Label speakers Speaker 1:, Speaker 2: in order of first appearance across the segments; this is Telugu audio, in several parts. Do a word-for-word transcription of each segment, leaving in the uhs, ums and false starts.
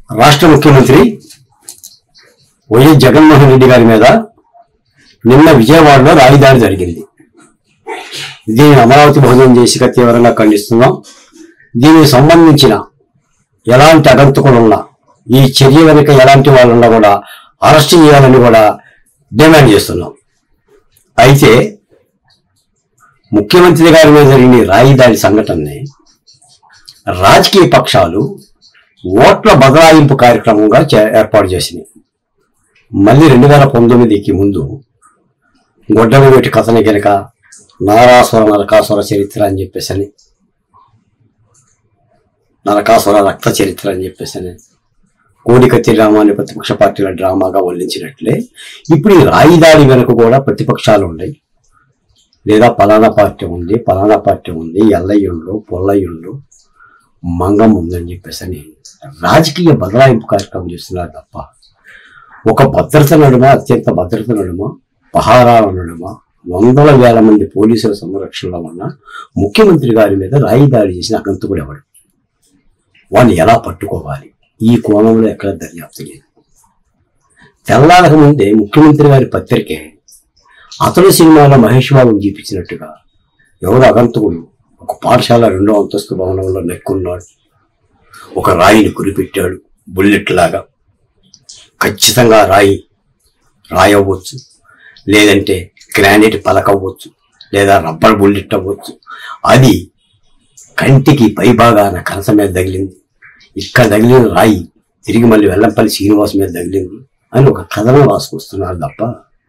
Speaker 1: రాష్ట్ర ముఖ్యమంత్రి వైఎస్ జగన్మోహన్ రెడ్డి గారి మీద నిన్న విజయవాడలో రాయిదాడి జరిగింది. దీన్ని అమరావతి భోజనం చేసిగా తీవ్రంగా ఖండిస్తున్నాం. దీనికి సంబంధించిన ఎలాంటి అగంతకులున్నా, ఈ చర్య వెనుక ఎలాంటి వాళ్ళున్నా కూడా అరెస్ట్ చేయాలని కూడా డిమాండ్ చేస్తున్నాం. అయితే ముఖ్యమంత్రి గారి మీద జరిగిన రాయిదాడి సంఘటనని రాజకీయ పక్షాలు ఓట్ల బదలాయింపు కార్యక్రమంగా ఏర్పాటు చేసినాయి. మళ్ళీ రెండు వేల పంతొమ్మిదికి ముందు గొడ్డలవేటి కథని గనక నారాసుర నరకాసుర చరిత్ర అని చెప్పేసి అని నరకాసుర రక్త చరిత్ర అని చెప్పేసి అని కోడికత్తి డ్రామాని ప్రతిపక్ష పార్టీల డ్రామాగా వల్లించినట్లే ఇప్పుడు ఈ రాయిదాడి వెనుక కూడా ప్రతిపక్షాలు ఉన్నాయి. లేదా పలానా పార్టీ ఉంది, పలానా పార్టీ ఉంది, ఎల్లయ్యుండ్లు పొల్లయ్యుండ్లు మంగం ఉందని చెప్పేసి అని రాజకీయ బదలాయింపు కార్యక్రమం చేస్తున్నారు తప్ప ఒక భద్రత నడుమ, అత్యంత భద్రత నడుమ, పహారాల నడుమ వందల వేల మంది పోలీసుల సంరక్షణలో ఉన్న ముఖ్యమంత్రి గారి మీద రాయి దాడి చేసిన అగంతకుడు ఎవడు? వాడిని ఎలా పట్టుకోవాలి? ఈ కోణంలో ఎక్కడ దర్యాప్తు లేదు. తెల్లారక ముందే ముఖ్యమంత్రి గారి పత్రికే అతడు సినిమాలో మహేష్ బాబుని చూపించినట్టుగా ఎవరు అగంతకుడు ఒక పాఠశాల రెండో అంతస్తు భవనంలో నెక్కున్నాడు, ఒక రాయిని కురిపెట్టాడు బుల్లెట్ లాగా. ఖచ్చితంగా రాయి రాయి అవ్వచ్చు, లేదంటే గ్రానైట్ పలక అవ్వచ్చు, లేదా రబ్బర్ బుల్లెట్ అవ్వచ్చు. అది కంటికి పైభాగాన కనస మీద తగిలింది, ఇక్కడ తగిలిన రాయి తిరిగి మళ్ళీ వెల్లంపల్లి శ్రీనివాస్ మీద తగిలింది అని ఒక కథనం రాసుకొస్తున్నారు తప్ప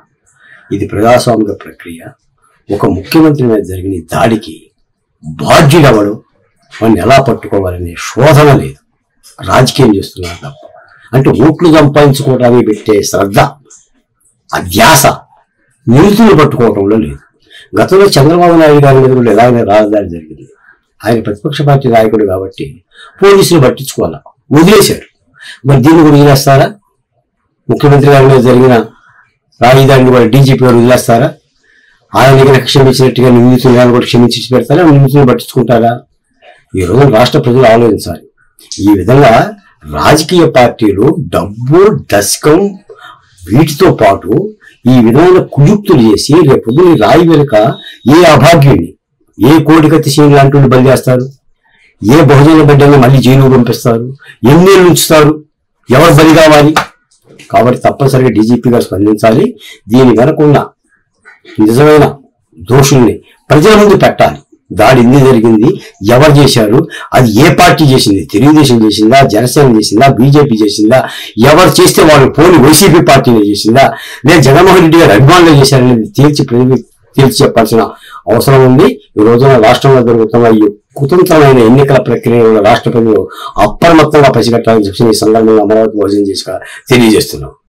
Speaker 1: ఇది ప్రజాస్వామిక ప్రక్రియ. ఒక ముఖ్యమంత్రి మీద జరిగిన దాడికి బాధ్యుడెవడు, వాడిని ఎలా పట్టుకోవాలనే శోధన లేదు. రాజకీయం చేస్తున్నారు తప్ప అంటే ఓట్లు సంపాదించుకోవడానికి పెట్టే శ్రద్ధ, అధ్యాస నిరుతులు పట్టుకోవటంలో లేదు. గతంలో చంద్రబాబు నాయుడు గారి మీద కూడా ఎలాగైనా రాజధాని జరిగింది. ఆయన ప్రతిపక్ష పార్టీ నాయకుడు కాబట్టి పోలీసులు పట్టించుకోవాలా, వదిలేశారు. మరి దీన్ని కూడా వదిలేస్తారా? ముఖ్యమంత్రి గారి మీద జరిగిన రాజధానిని కూడా డీజీపీ గారు వదిలేస్తారా? ఆయన దగ్గర క్షమించినట్టుగా నిందితులను కూడా క్షమించి పెడతారా? నిందితులను పట్టించుకుంటారా? ఈ రోజు రాష్ట్ర ప్రజలు ఆలోచించాలి. ఈ విధంగా రాజకీయ పార్టీలు డబ్బు, దశకం వీటితో పాటు ఈ విధమైన కుయుక్తులు చేసి రేపు రాయి వెనుక ఏ అభాగ్యుడిని, ఏ కోడికత్తి సీన్ లాంటి బలి చేస్తారు, ఏ బహుజన బిడ్డని మళ్ళీ జైలు పంపిస్తారు, ఎన్నేళ్ళు ఉంచుతారు, ఎవరు బలి కావాలి? కాబట్టి తప్పనిసరిగా డీజీపీ గారు స్పందించాలి. దీని వెనకున్న నిజమైన దోషుల్ని ప్రజల ముందు పెట్టాలి. దాడి ఎందుకు జరిగింది, ఎవరు చేశారు, అది ఏ పార్టీ చేసింది, తెలుగుదేశం చేసిందా, జనసేన చేసిందా, బీజేపీ చేసిందా, ఎవరు చేస్తే వాళ్ళు పోలి వైసీపీ పార్టీలో చేసిందా, లేదా జగన్మోహన్ రెడ్డి గారు అభిమానులు చేశారనేది తేల్చి తేల్చి చెప్పాల్సిన అవసరం ఉంది. ఈ రోజున రాష్ట్రంలో జరుగుతున్న ఈ కుతంత్రమైన ఎన్నికల ప్రక్రియలో రాష్ట్ర ప్రజలు అప్రమత్తంగా పసిగట్టాలని చెప్పి ఈ సందర్భంగా అమరావతి భోజనం చేసి తెలియజేస్తున్నాం.